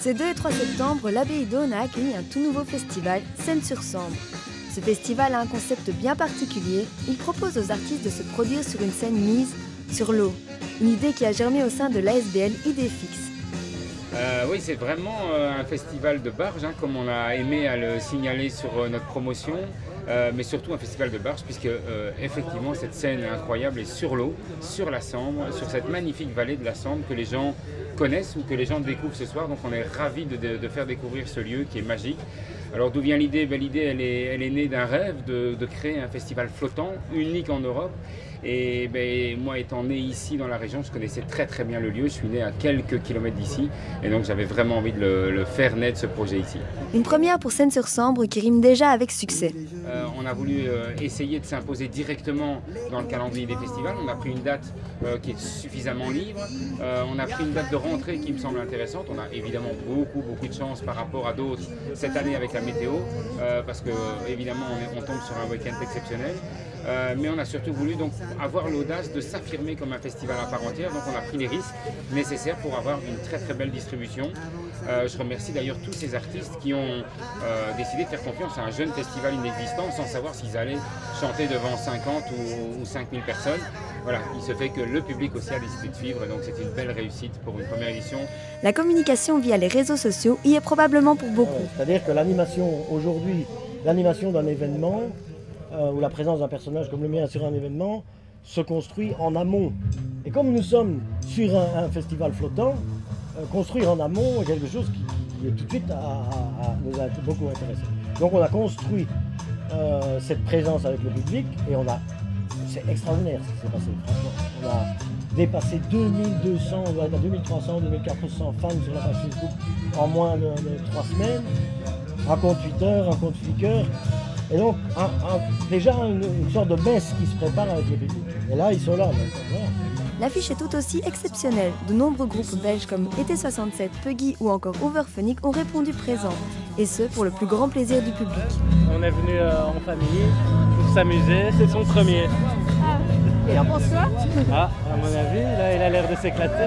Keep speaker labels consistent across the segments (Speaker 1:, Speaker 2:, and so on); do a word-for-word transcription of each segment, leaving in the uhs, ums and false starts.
Speaker 1: Ces deux et trois septembre, l'abbaye d'Aulne a accueilli un tout nouveau festival, Scène-sur-Sambre. Ce festival a un concept bien particulier. Il propose aux artistes de se produire sur une scène mise sur l'eau. Une idée qui a germé au sein de l'A S B L Idéfix.
Speaker 2: Euh, oui, c'est vraiment euh, un festival de barge, hein, comme on a aimé à le signaler sur euh, notre promotion, euh, mais surtout un festival de barge, puisque euh, effectivement cette scène incroyable est sur l'eau, sur la Sambre, sur cette magnifique vallée de la Sambre que les gens connaissent ou que les gens découvrent ce soir. Donc on est ravis de, de, de faire découvrir ce lieu qui est magique. Alors d'où vient l'idée? Ben, l'idée elle est, elle est née d'un rêve de, de créer un festival flottant, unique en Europe. Et ben, moi étant né ici dans la région, je connaissais très très bien le lieu, je suis né à quelques kilomètres d'ici et donc j'avais vraiment envie de le, le faire naître ce projet ici.
Speaker 1: Une première pour Scène-sur-Sambre qui rime déjà avec succès.
Speaker 2: Euh, on a voulu euh, essayer de s'imposer directement dans le calendrier des festivals. On a pris une date euh, qui est suffisamment libre, euh, on a pris une date de rentrée qui me semble intéressante. On a évidemment beaucoup beaucoup de chance par rapport à d'autres cette année avec la météo, euh, parce que évidemment on, est, on tombe sur un week-end exceptionnel. Euh, mais on a surtout voulu donc avoir l'audace de s'affirmer comme un festival à part entière. Donc on a pris les risques nécessaires pour avoir une très très belle distribution. Euh, je remercie d'ailleurs tous ces artistes qui ont euh, décidé de faire confiance à un jeune festival inexistant sans savoir s'ils allaient chanter devant cinquante ou, ou cinq mille personnes. Voilà, il se fait que le public aussi a décidé de suivre, donc c'est une belle réussite pour une première édition.
Speaker 1: La communication via les réseaux sociaux y est probablement pour beaucoup.
Speaker 3: C'est-à-dire que l'animation aujourd'hui, l'animation d'un événement, Euh, ou la présence d'un personnage comme le mien sur un événement se construit en amont. Et comme nous sommes sur un, un festival flottant, euh, construire en amont est quelque chose qui, qui est tout de suite à, à, à nous a beaucoup intéressé. Donc on a construit euh, cette présence avec le public et on a, c'est extraordinaire ce qui s'est passé, franchement. On a dépassé deux mille deux cents, on doit être à deux mille trois cents, deux mille quatre cents fans sur la page Facebook en moins de, de trois semaines, un compte Twitter, un compte Flickr. Et donc, un, un, déjà une, une sorte de messe qui se prépare avec les publics. Et là, ils sont là. Voilà.
Speaker 1: L'affiche est tout aussi exceptionnelle. De nombreux groupes belges comme E T soixante-sept, Puggy ou encore Overphonic ont répondu présent. Et ce, pour le plus grand plaisir du public.
Speaker 4: On est venu euh, en famille pour s'amuser. C'est son premier.
Speaker 5: Ah, et en pense quoi?
Speaker 4: Ah, à mon avis, là, il a l'air de s'éclater.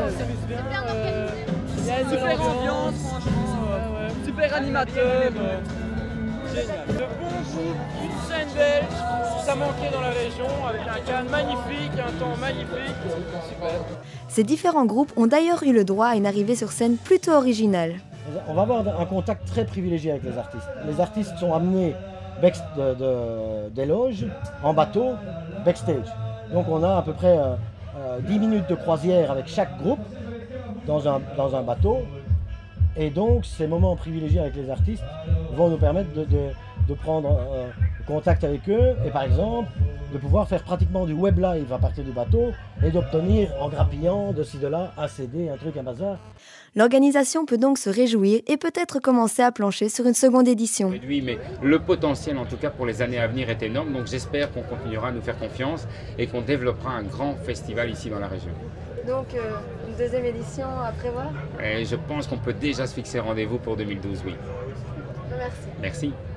Speaker 5: Euh,
Speaker 4: il y a une
Speaker 5: super
Speaker 4: ambiance,
Speaker 5: ambiance, franchement. Ouais, ouais. Super animateur. Euh, Génial.
Speaker 4: De bons groupes, une scène belge, ça manquait dans la région, avec un cadre magnifique, un temps magnifique, super.
Speaker 1: Ces différents groupes ont d'ailleurs eu le droit à une arrivée sur scène plutôt originale.
Speaker 3: On va avoir un contact très privilégié avec les artistes. Les artistes sont amenés de, de, des loges, en bateau, backstage. Donc on a à peu près euh, euh, dix minutes de croisière avec chaque groupe dans un, dans un bateau. Et donc, ces moments privilégiés avec les artistes vont nous permettre de, de, de prendre euh, contact avec eux et par exemple, de pouvoir faire pratiquement du web live à partir du bateau et d'obtenir en grappillant de ci de là un C D, un truc, un bazar.
Speaker 1: L'organisation peut donc se réjouir et peut-être commencer à plancher sur une seconde édition.
Speaker 2: Oui, mais le potentiel en tout cas pour les années à venir est énorme, donc j'espère qu'on continuera à nous faire confiance et qu'on développera un grand festival ici dans la région.
Speaker 1: Donc, euh, une deuxième édition à prévoir?
Speaker 2: Et je pense qu'on peut déjà se fixer rendez-vous pour deux mille douze, oui.
Speaker 1: Merci.
Speaker 2: Merci.